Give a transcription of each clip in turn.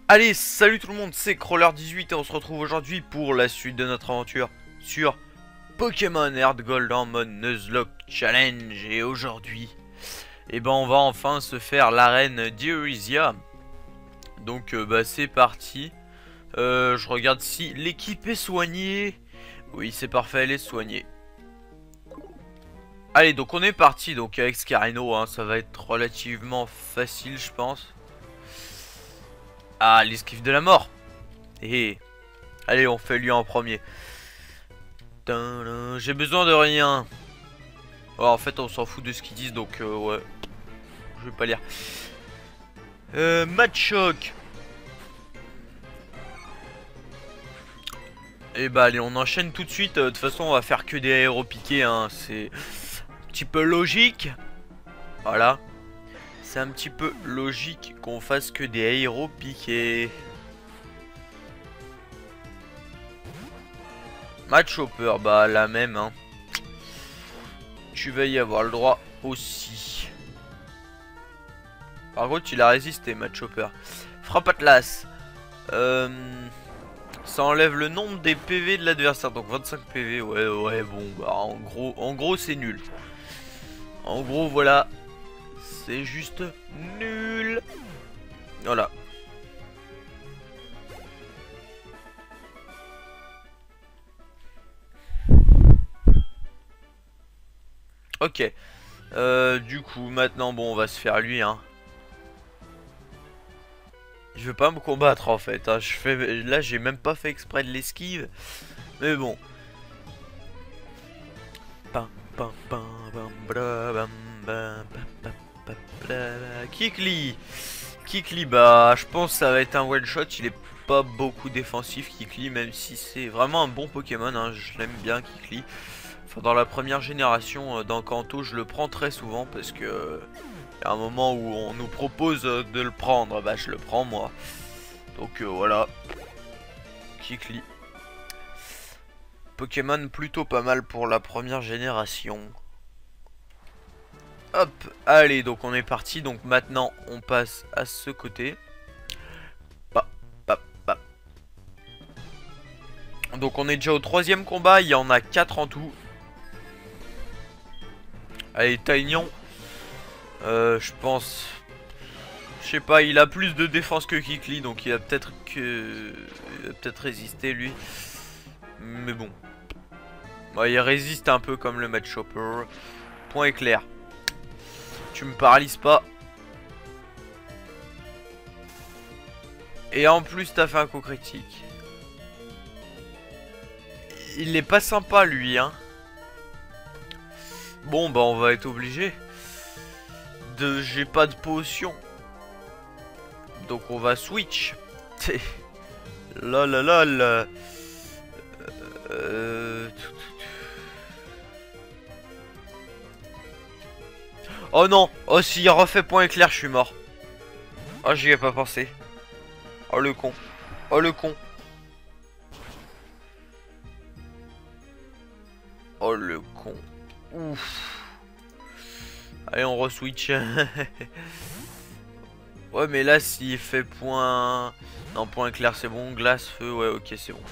Allez, salut tout le monde, c'est Crawler18 et on se retrouve aujourd'hui pour la suite de notre aventure sur Pokémon Heart Gold en mode Nuzlocke Challenge. Et aujourd'hui, on va enfin se faire l'arène d'Irisia. Donc c'est parti. Je regarde si l'équipe est soignée. Oui, c'est parfait, elle est soignée. Allez, donc on est parti donc avec Scarino, hein, ça va être relativement facile je pense. Ah, l'esquive de la mort. Et allez, on fait lui en premier. J'ai besoin de rien. Oh, en fait, on s'en fout de ce qu'ils disent, donc ouais. Je vais pas lire. Match choc. Et bah allez, on enchaîne tout de suite. De toute façon, on va faire que des aéropiqués, hein. C'est un petit peu logique. Voilà. C'est un petit peu logique qu'on fasse que des aéropiqués. Match hopper, bah la même, hein. Tu vas y avoir le droit aussi. Par contre, il a résisté, Match hopper. Frappe Atlas. Ça enlève le nombre des PV de l'adversaire. Donc 25 PV, ouais, bon, bah en gros c'est nul. En gros, voilà. C'est juste nul. Voilà. Ok. Du coup, maintenant, bon, on va se faire lui, hein. Je veux pas me combattre en fait, hein. Là j'ai même pas fait exprès de l'esquive. Mais bon. Kikli. Kikli, bah je pense que ça va être un one shot. Il est pas beaucoup défensif Kikli, même si c'est vraiment un bon Pokémon, hein. Je l'aime bien Kikli. Enfin, dans la première génération dans Kanto, je le prends très souvent parce que y a un moment où on nous propose de le prendre, bah je le prends moi. Donc voilà. Kikli. Pokémon plutôt pas mal pour la première génération. Hop, allez, donc on est parti. Donc maintenant on passe à ce côté. Donc on est déjà au troisième combat, il y en a 4 en tout. Allez, Taignon. Je pense... Je sais pas, il a plus de défense que Kikli, donc il va peut-être résister lui. Mais bon. Ouais, il résiste un peu comme le Match Chopper. Point éclair. Tu me paralyses pas. Et en plus, t'as fait un coup critique. Il est pas sympa lui, hein. Bon, bah on va être obligé. J'ai pas de potion. Donc on va switch. Lol. Oh non. Oh, s'il refait point éclair, je suis mort. Oh, j'y ai pas pensé. Oh le con. Oh le con. Oh le con. Ouf. Allez, on re-switch. Ouais, mais là, s'il fait point... Non, point éclair, c'est bon. Glace, feu, ouais, ok, c'est bon.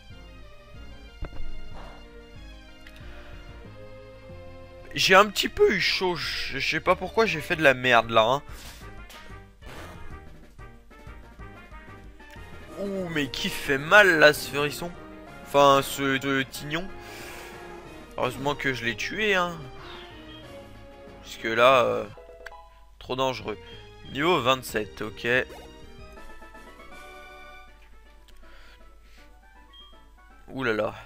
J'ai un petit peu eu chaud. Je sais pas pourquoi j'ai fait de la merde, là, hein. Ouh, mais qui fait mal, là, ce Férisson. Enfin, ce Tignon. Heureusement que je l'ai tué, hein. Parce que là... trop dangereux. Niveau 27, ok. Ouh là là.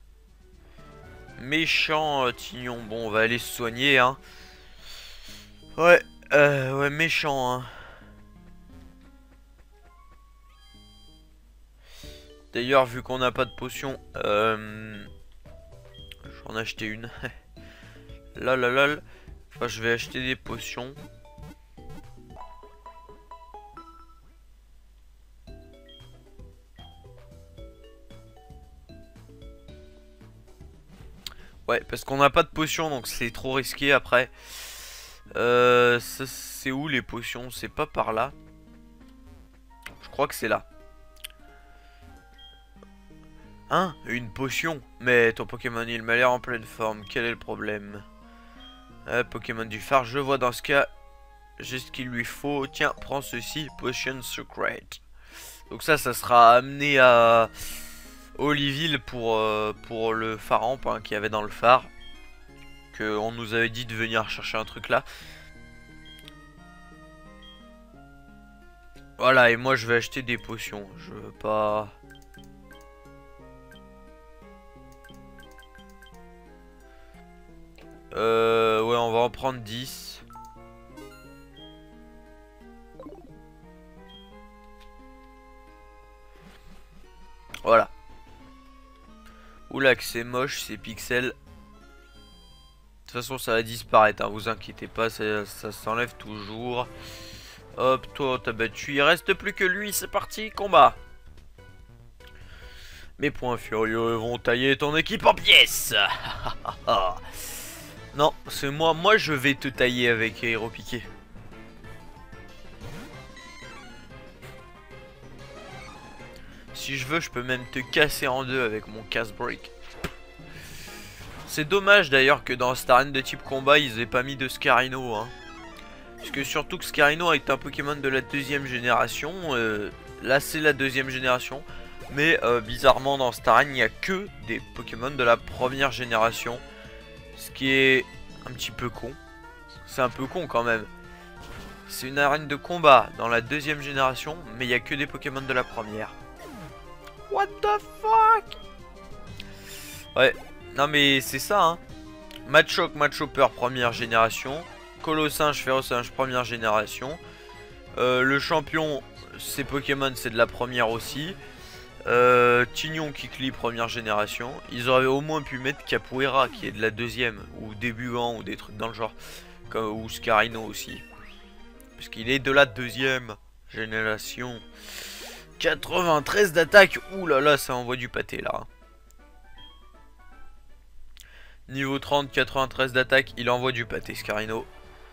Méchant Tignon. Bon, on va aller se soigner, hein. Ouais, ouais, méchant, hein. D'ailleurs, vu qu'on n'a pas de potion, j'en ai acheté une. Lol. Enfin, je vais acheter des potions. Ouais, parce qu'on n'a pas de potion, donc c'est trop risqué après. C'est où les potions? C'est pas par là. crois que c'est là. Hein? Une potion? Mais ton Pokémon il m'a l'air en pleine forme. Quel est le problème? Pokémon du phare, je vois dans ce cas. J'ai ce qu'il lui faut. Tiens, prends ceci. Potion Secret. Donc ça sera amené à Oliville pour le Pharamp hein, qu'il y avait dans le phare. Que on nous avait dit de venir chercher un truc là. Voilà, et moi je vais acheter des potions. Je veux pas... ouais, on va en prendre 10. Voilà. Oula que c'est moche ces pixels. De toute façon ça va disparaître, hein, vous inquiétez pas, ça s'enlève toujours. Hop, toi t'as battu, il reste plus que lui, c'est parti, combat. Mes poings furieux vont tailler ton équipe en pièces. Non, c'est moi je vais te tailler avec Aéropiqué. Si je veux, je peux même te casser en deux avec mon casse-break. C'est dommage d'ailleurs que dans cette arène de type combat, ils aient pas mis de Scarino. Hein. Parce que surtout que Scarino est un Pokémon de la deuxième génération. Là, c'est la deuxième génération. Mais bizarrement, dans cette arène, il n'y a que des Pokémon de la première génération. Ce qui est un petit peu con. C'est un peu con quand même. C'est une arène de combat dans la deuxième génération. Mais il n'y a que des Pokémon de la première. What the fuck? Ouais, non mais c'est ça hein. Machoke, Machopper première génération. Colossinge, Férocinge première génération. Le champion, c'est Pokémon, c'est de la première aussi. Tignon, Kikli première génération. Ils auraient au moins pu mettre Capoeira qui est de la deuxième. Ou Débugant ou des trucs dans le genre. Ou Scarino aussi. Parce qu'il est de la deuxième génération. 93 d'attaque. Ouh là là, ça envoie du pâté là. Niveau 30, 93 d'attaque, il envoie du pâté Scarino.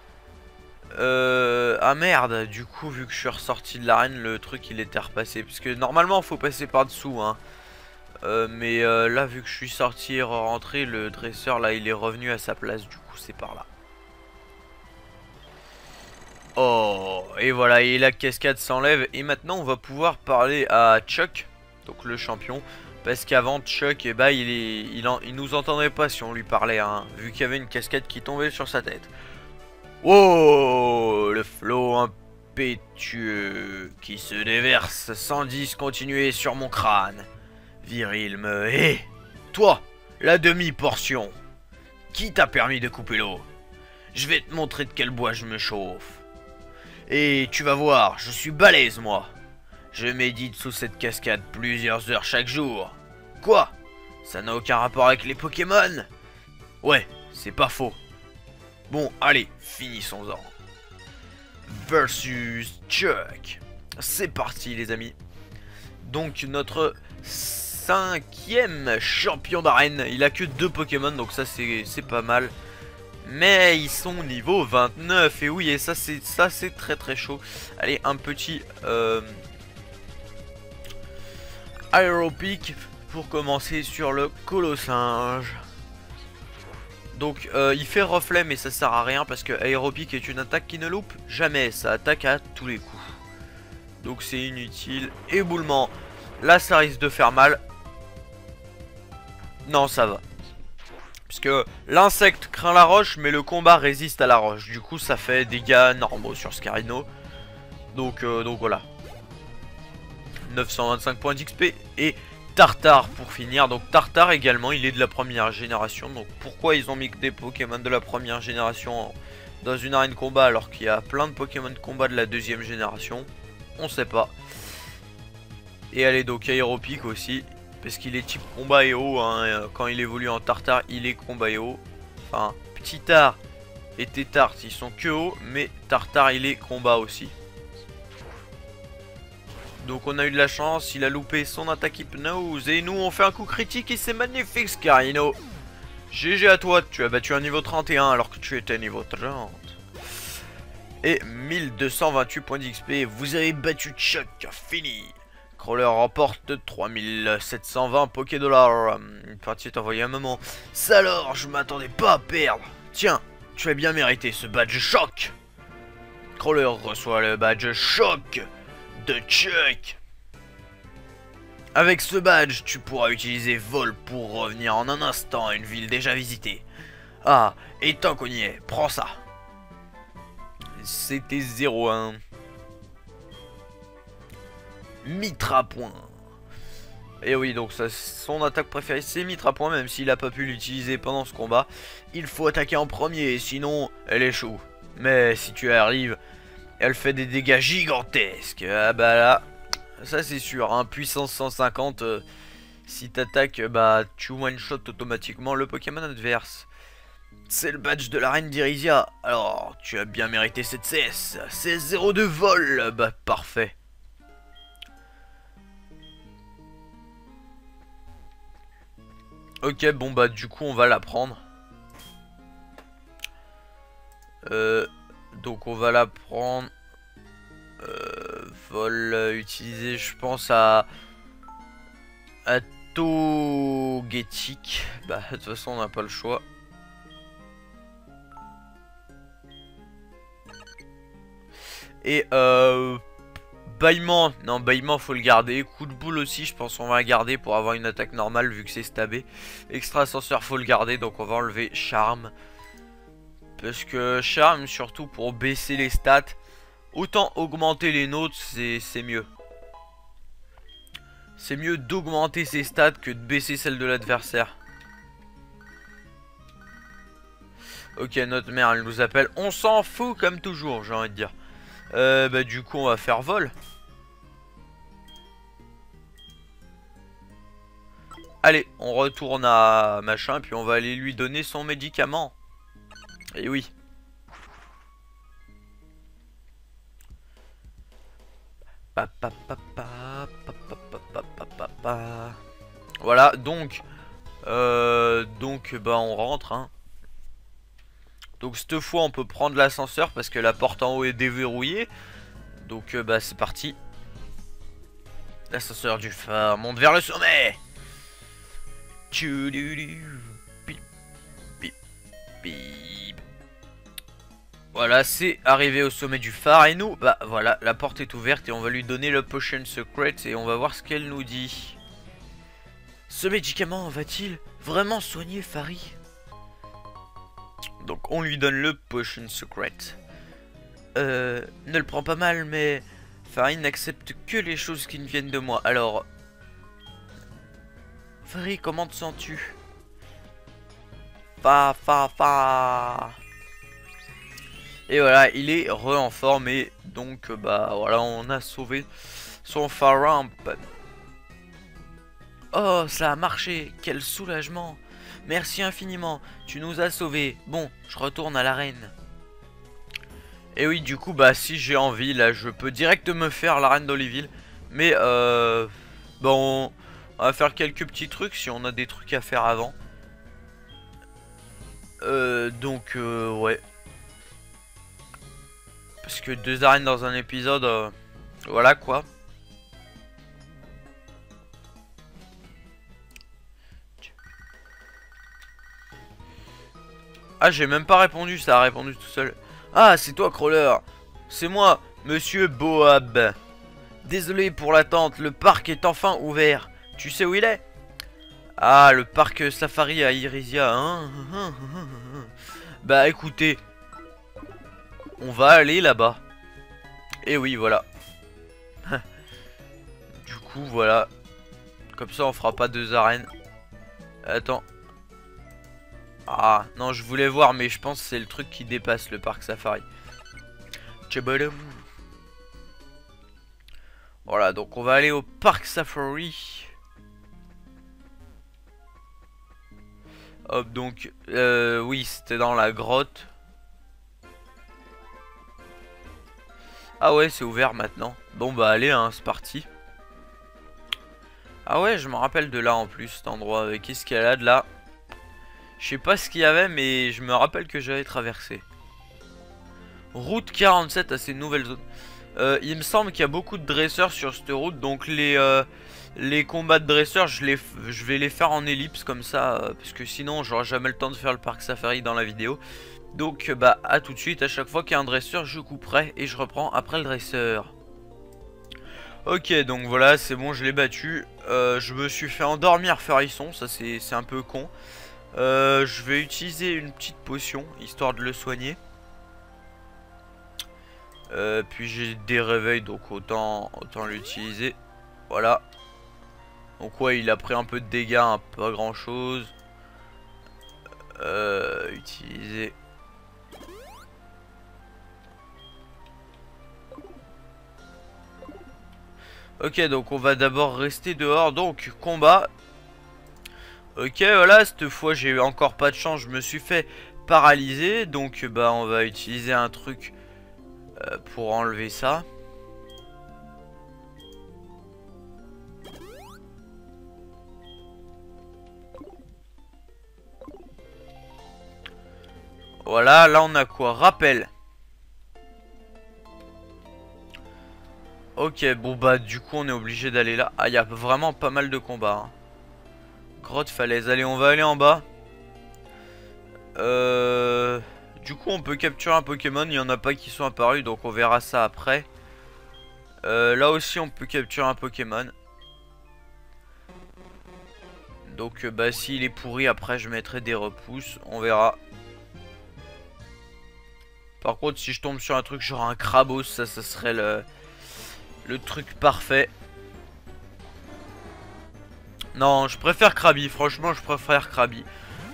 Ah merde, du coup vu que je suis ressorti de l'arène, le truc il était repassé. Parce que normalement faut passer par dessous hein. Mais là vu que je suis sorti et rentré, le dresseur là il est revenu à sa place. Du coup c'est par là. Oh, et voilà, et la cascade s'enlève. Et maintenant on va pouvoir parler à Chuck, donc le champion. Parce qu'avant Chuck, eh ben, il nous entendait pas si on lui parlait hein, vu qu'il y avait une cascade qui tombait sur sa tête. Oh, le flot impétueux qui se déverse sans discontinuer sur mon crâne. Viril me hait. Toi, la demi-portion. Qui t'a permis de couper l'eau? Je vais te montrer de quel bois je me chauffe. Et tu vas voir, je suis balèze moi. Je médite sous cette cascade plusieurs heures chaque jour. Quoi? Ça n'a aucun rapport avec les Pokémon? Ouais, c'est pas faux. Bon, allez, finissons-en. Versus Chuck. C'est parti les amis. Donc notre 5e champion d'arène. Il a que 2 Pokémon, donc ça c'est pas mal. Mais ils sont niveau 29. Et oui, et ça c'est très très chaud. Allez, un petit Aéropique pour commencer sur le Colossinge. Donc il fait reflet mais ça sert à rien parce que Aéropique est une attaque qui ne loupe jamais. Ça attaque à tous les coups. Donc c'est inutile. Éboulement. Là ça risque de faire mal. Non ça va. Parce que l'insecte craint la roche mais le combat résiste à la roche. Du coup ça fait dégâts normaux sur Scarino. Donc voilà. 925 points d'XP et Tartare pour finir. Donc Tartare également il est de la première génération. Donc pourquoi ils ont mis que des Pokémon de la première génération dans une arène combat alors qu'il y a plein de Pokémon de combat de la deuxième génération? On sait pas. Et allez donc Aéropique aussi. Parce qu'il est type combat et haut hein. Quand il évolue en Tartare il est combat et haut. Enfin Ptitard et Tétart ils sont que haut. Mais Tartare il est combat aussi. Donc on a eu de la chance, il a loupé son attaque hypnose. Et nous on fait un coup critique et c'est magnifique Scarino. GG à toi, tu as battu un niveau 31 alors que tu étais niveau 30. et 1228 points d'XP. Vous avez battu Chuck, fini. Crawler remporte 3720 Pokédollars. Une partie est envoyée à un moment. Ça alors, je m'attendais pas à perdre. Tiens, tu as bien mérité ce badge choc. Crawler reçoit le badge choc de Chuck. Avec ce badge, tu pourras utiliser vol pour revenir en un instant à une ville déjà visitée. Ah, et tant qu'on y est, prends ça. C'était 0-1. Mitra point. Et oui, donc ça, son attaque préférée c'est Mitra point, même s'il a pas pu l'utiliser pendant ce combat. Il faut attaquer en premier, sinon elle échoue. Mais si tu arrives, elle fait des dégâts gigantesques. Ah bah là, ça c'est sûr, hein, puissance 150, si t'attaques, bah tu one-shot automatiquement le Pokémon adverse. C'est le badge de la reine d'Irisia. Alors, tu as bien mérité cette CS. C'est 0 de vol. Bah, parfait. Ok, bon bah du coup on va la prendre. Donc on va la prendre. Vol utilisé, je pense à Togetic. Bah de toute façon on n'a pas le choix. Et bâillement, non bâillement faut le garder. Coup de boule aussi, je pense on va le garder pour avoir une attaque normale vu que c'est stabé. Extra ascenseur faut le garder, donc on va enlever charme. Parce que charme surtout pour baisser les stats. Autant augmenter les nôtres, c'est mieux. C'est mieux d'augmenter ses stats que de baisser celles de l'adversaire. Ok, notre mère elle nous appelle. On s'en fout comme toujours, j'ai envie de dire. Bah du coup on va faire vol. Allez, on retourne à machin, puis on va aller lui donner son médicament. Et oui. Voilà, donc bah on rentre, hein. Donc cette fois on peut prendre l'ascenseur parce que la porte en haut est déverrouillée. Donc bah c'est parti. L'ascenseur du phare monte vers le sommet. Voilà, c'est arrivé au sommet du phare. Et nous, bah voilà, la porte est ouverte et on va lui donner le potion secret et on va voir ce qu'elle nous dit. Ce médicament va-t-il vraiment soigner Fari? Donc on lui donne le potion secret. Ne le prends pas mal, mais Fari n'accepte que les choses qui ne viennent de moi. Alors, Fari, comment te sens-tu? Et voilà, il est en forme et donc bah voilà, on a sauvé son Faramp. Oh, ça a marché, quel soulagement. Merci infiniment, tu nous as sauvés. Bon, je retourne à l'arène. Et oui, du coup, bah si j'ai envie, là, je peux direct me faire l'arène d'Oliville. Mais bon, on va faire quelques petits trucs si on a des trucs à faire avant. Donc, ouais. Parce que 2 arènes dans un épisode, voilà quoi. Ah, j'ai même pas répondu, ça a répondu tout seul. Ah, c'est toi, Crawler. C'est moi, Monsieur Boab. Désolé pour l'attente, le parc est enfin ouvert. Tu sais où il est? Ah, le parc safari à Irisia, hein. Bah écoutez, on va aller là-bas. Et oui, voilà. Du coup, voilà. Comme ça, on fera pas 2 arènes. Attends. Ah, non, je voulais voir, mais je pense que c'est le truc qui dépasse le parc safari. Tchabalum. Voilà, donc on va aller au parc safari. Hop, donc, oui, c'était dans la grotte. Ah ouais, c'est ouvert maintenant. Bon, bah allez, hein, c'est parti. Ah ouais, je me rappelle de là en plus, cet endroit avec escalade là. Je sais pas ce qu'il y avait, mais je me rappelle que j'avais traversé. Route 47 à ces nouvelles zones. Il me semble qu'il y a beaucoup de dresseurs sur cette route. Donc les combats de dresseurs, je vais les faire en ellipse comme ça. Parce que sinon j'aurai jamais le temps de faire le parc safari dans la vidéo. Donc bah à tout de suite. À chaque fois qu'il y a un dresseur, je couperai et je reprends après le dresseur. Ok, donc voilà, c'est bon, je l'ai battu. Je me suis fait endormir Furisson, ça c'est un peu con. Je vais utiliser une petite potion, histoire de le soigner. Puis j'ai des réveils, donc autant l'utiliser. Voilà. Donc ouais, il a pris un peu de dégâts, hein, pas grand chose. Utiliser. Ok, donc on va d'abord rester dehors. Donc combat. Ok, voilà, cette fois j'ai eu encore pas de chance, je me suis fait paralyser. Donc bah on va utiliser un truc pour enlever ça. Voilà, là on a quoi? Rappel. Ok, bon bah du coup on est obligé d'aller là. Ah, il y a vraiment pas mal de combats, hein. Grotte falaise, allez on va aller en bas. Du coup on peut capturer un Pokémon, il n'y en a pas qui sont apparus, donc on verra ça après. Là aussi on peut capturer un Pokémon. Donc bah s'il est pourri, après je mettrai des repousses, on verra. Par contre si je tombe sur un truc genre un Crabos, ça serait le truc parfait. Non, je préfère Krabi, franchement je préfère Krabi.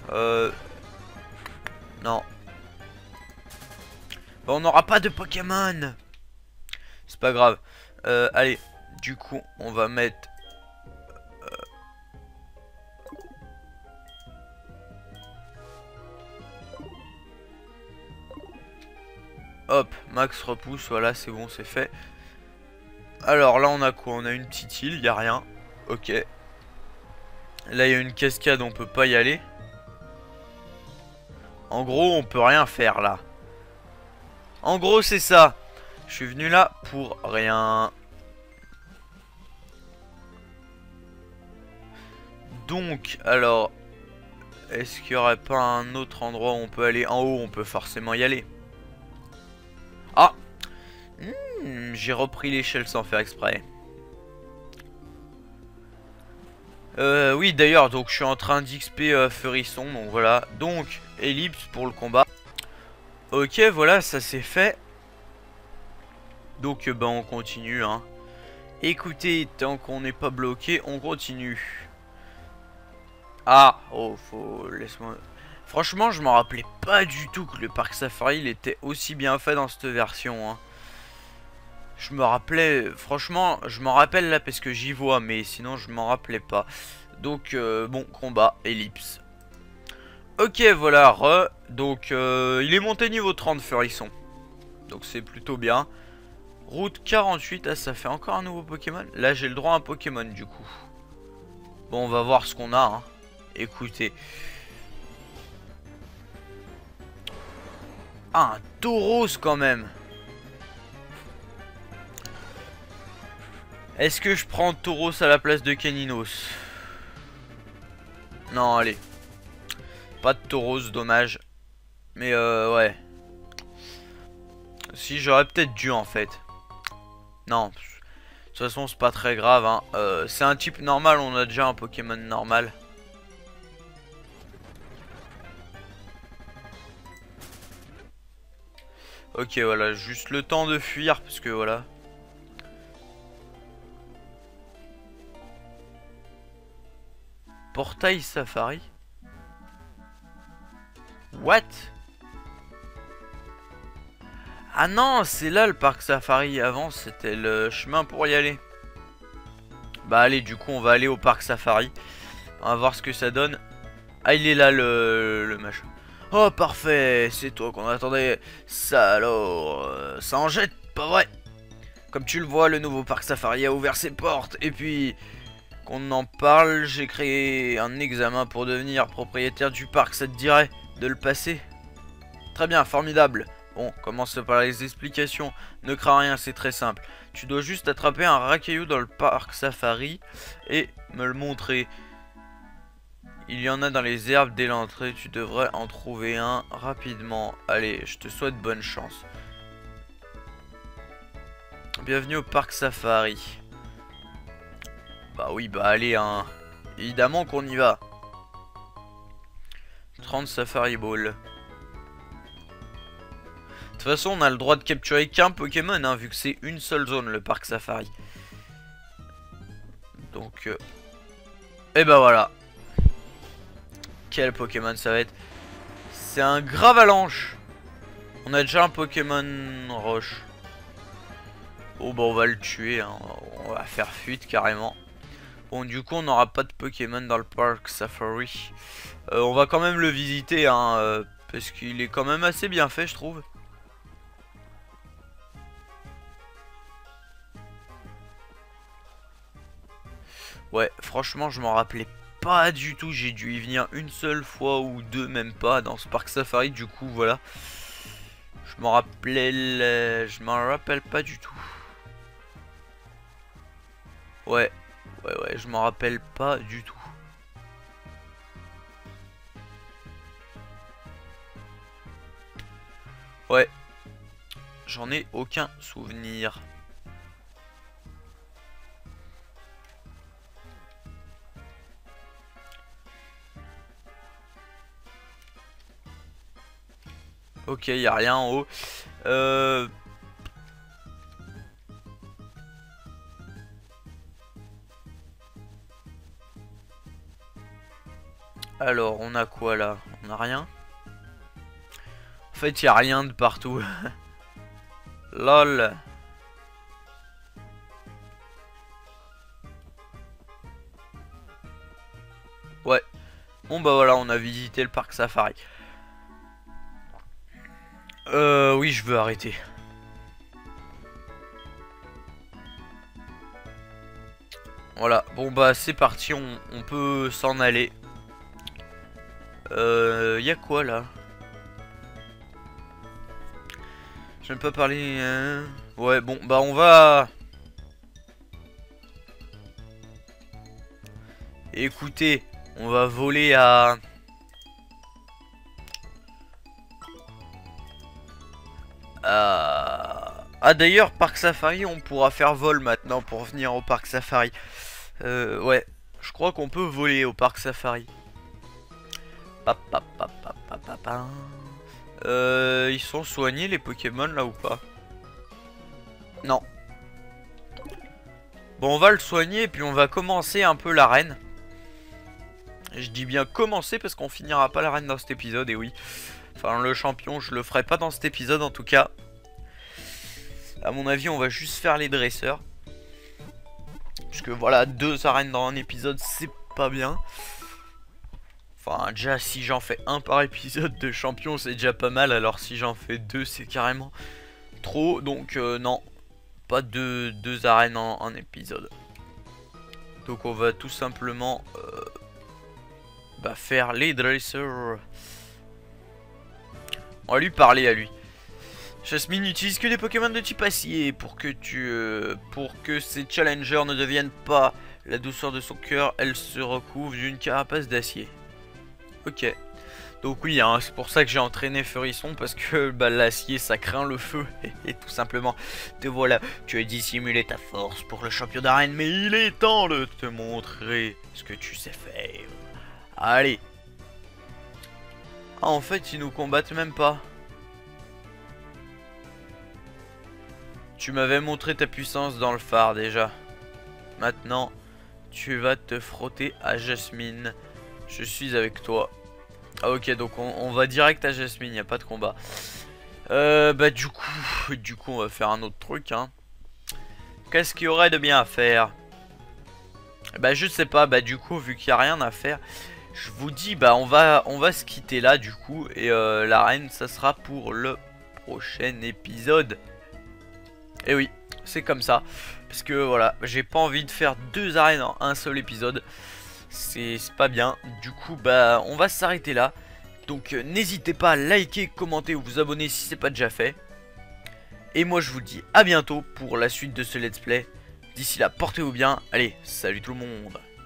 Non. Bah, on n'aura pas de Pokémon. C'est pas grave. Allez, du coup on va mettre... Hop, max repousse, voilà c'est bon, c'est fait. Alors là on a quoi? On a une petite île, y a rien. Ok. Là il y a une cascade, on peut pas y aller. En gros on peut rien faire là. En gros c'est ça. Je suis venu là pour rien. Donc alors, est-ce qu'il y aurait pas un autre endroit où on peut aller? En haut on peut forcément y aller. Ah, j'ai repris l'échelle sans faire exprès. Oui d'ailleurs, donc je suis en train d'XP Furisson, donc voilà. Donc ellipse pour le combat. Ok, voilà, ça c'est fait. Donc bah on continue, hein. Écoutez, tant qu'on n'est pas bloqué, on continue. Ah, oh, laisse-moi... Franchement, je m'en rappelais pas du tout que le parc safari il était aussi bien fait dans cette version, hein. Je me rappelais, franchement, je m'en rappelle là parce que j'y vois, mais sinon je m'en rappelais pas. Donc, bon, combat, ellipse. Ok, voilà, donc, il est monté niveau 30, Furisson. Donc c'est plutôt bien. Route 48, ah, ça fait encore un nouveau Pokémon. Là, j'ai le droit à un Pokémon, du coup. Bon, on va voir ce qu'on a, hein. Écoutez. Ah, un Tauros quand même. Est-ce que je prends Tauros à la place de Caninos? Non, allez. Pas de Tauros, dommage. Mais ouais. Si, j'aurais peut-être dû en fait. Non. De toute façon, c'est pas très grave, hein. C'est un type normal, on a déjà un Pokémon normal. Ok, voilà, juste le temps de fuir, parce que voilà. Portail Safari. What? Ah non, c'est là le parc Safari. Avant, c'était le chemin pour y aller. Bah allez, du coup, on va aller au parc Safari. On va voir ce que ça donne. Ah, il est là, le machin. Oh, parfait, c'est toi qu'on attendait. Ça alors, ça en jette, pas vrai? Comme tu le vois, le nouveau parc Safari a ouvert ses portes. Et puis, qu'on en parle, j'ai créé un examen pour devenir propriétaire du parc. Ça te dirait de le passer? Très bien, formidable. Bon, commence par les explications. Ne crains rien, c'est très simple. Tu dois juste attraper un racaillou dans le parc safari et me le montrer. Il y en a dans les herbes dès l'entrée, tu devrais en trouver un rapidement. Allez, je te souhaite bonne chance. Bienvenue au parc safari. Bah oui, bah allez, hein. Évidemment qu'on y va. 30 safari ball. De toute façon, on a le droit de capturer qu'un Pokémon, hein, vu que c'est une seule zone, le parc safari. Donc, et bah voilà. Quel Pokémon ça va être? C'est un Gravalanche. On a déjà un Pokémon Roche. Oh bah on va le tuer, hein. On va faire fuite carrément. Bon, du coup on n'aura pas de Pokémon dans le parc safari. On va quand même le visiter, hein, parce qu'il est quand même assez bien fait, je trouve. Ouais, franchement je m'en rappelais pas du tout. J'ai dû y venir une seule fois ou deux, même pas, dans ce parc safari. Du coup voilà, je m'en rappelle pas du tout. Ouais, je m'en rappelle pas du tout. Ouais, j'en ai aucun souvenir. Ok, y a rien en haut. Alors, on a quoi là? On a rien. En fait, y a rien de partout. Lol. Ouais. Bon bah voilà, on a visité le parc safari. Oui, je veux arrêter. Voilà, bon bah c'est parti, on peut s'en aller. Y a quoi là? Je n'aime pas parler. Ouais, bon bah on va. Écoutez, on va voler à. Ah d'ailleurs, parc safari, on pourra faire vol maintenant pour venir au parc safari. Ouais, je crois qu'on peut voler au parc safari. Ils sont soignés les Pokémon là ou pas? Non. Bon, on va le soigner et puis on va commencer un peu l'arène. Je dis bien commencer parce qu'on finira pas l'arène dans cet épisode, et oui. Enfin, le champion, je le ferai pas dans cet épisode en tout cas. À mon avis, on va juste faire les dresseurs. Parce que voilà, 2 arènes dans un épisode, c'est pas bien. Enfin, déjà, si j'en fais un par épisode de champion, c'est déjà pas mal. Alors, si j'en fais 2, c'est carrément trop. Donc, non. Pas deux arènes en épisode. Donc, on va tout simplement faire les dresseurs. On va lui parler à lui. Jasmine n'utilise que des Pokémon de type acier pour que ses challengers ne deviennent pas la douceur de son cœur. Elle se recouvre d'une carapace d'acier. Ok. Donc oui, hein, c'est pour ça que j'ai entraîné Furisson, parce que l'acier ça craint le feu. Et tout simplement, te voilà, tu as dissimulé ta force pour le champion d'arène, mais il est temps de te montrer ce que tu sais faire. Allez. Ah, en fait, ils nous combattent même pas. Tu m'avais montré ta puissance dans le phare déjà. Maintenant, tu vas te frotter à Jasmine. Je suis avec toi. Ah ok, donc on va direct à Jasmine, il n'y a pas de combat. Du coup, on va faire un autre truc, hein. Qu'est-ce qu'il y aurait de bien à faire? Je sais pas, du coup, vu qu'il n'y a rien à faire, je vous dis, on va se quitter là, du coup. Et l'arène, ça sera pour le prochain épisode. Et oui, c'est comme ça. Parce que voilà, j'ai pas envie de faire 2 arènes en un seul épisode. C'est pas bien. Du coup, on va s'arrêter là. Donc n'hésitez pas à liker, commenter ou vous abonner si c'est pas déjà fait. Et moi je vous dis à bientôt pour la suite de ce let's play. D'ici là, portez-vous bien. Allez, salut tout le monde.